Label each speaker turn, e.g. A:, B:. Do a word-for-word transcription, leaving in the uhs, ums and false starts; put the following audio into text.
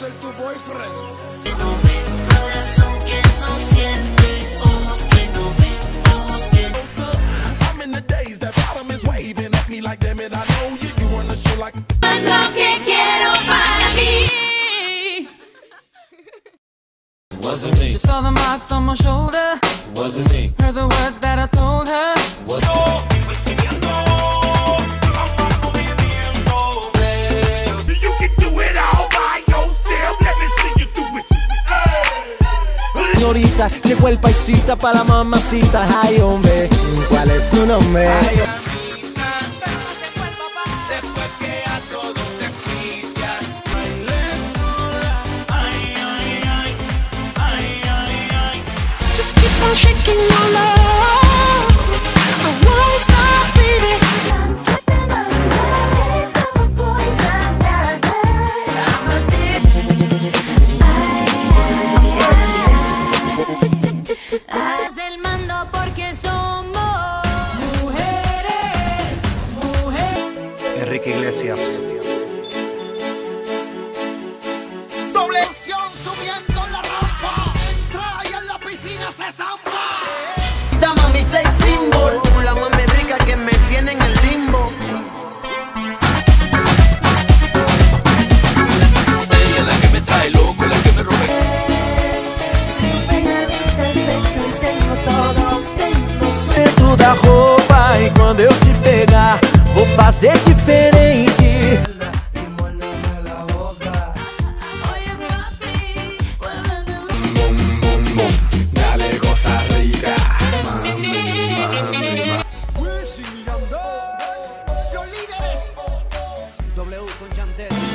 A: ser tu boyfriend.
B: Si no ven, corazón que no siente, ojos que no ven, ojos que no.
A: I'm in the days that bottom is waving at me like damn it, I know you. You run the show like.
C: Es lo que quiero para mí.
D: Wasn't me.
E: She saw the marks on my shoulder.
D: Wasn't me.
E: Heard the words that I told her.
D: What?
A: You can do it all by yourself. Let me see you do it.
F: Señorita, llegó el paisita pa' la mamacita. Ay, hombre, ¿cuál es tu nombre? Ay,
A: Después que a todos se enjuician.
B: Just keep on shaking your love. I won't stop, baby.
C: I'm slipping under the taste of a poison paradise. I'm addicted. Haz el mando porque somos mujeres, mujeres.
F: Enrique Iglesias.
G: Doble opción subiendo la rampa. Trae en la piscina se zampa.
H: Da mami sex symbol, la mami rica que me tiene en el limbo.
D: Ella la que me trae loco, la que me rompe.
C: Pegadita al pecho y tengo todo, tengo solo.
F: Dentro da roupa e quando eu te pegar, vou fazer diferente.
C: Oye, papi, muéveme.
D: Bum, bum, bum. Dale cosa rica. Mami, mami, mami.
G: Wisin y Yandel, los líderes.
F: W con Chantel.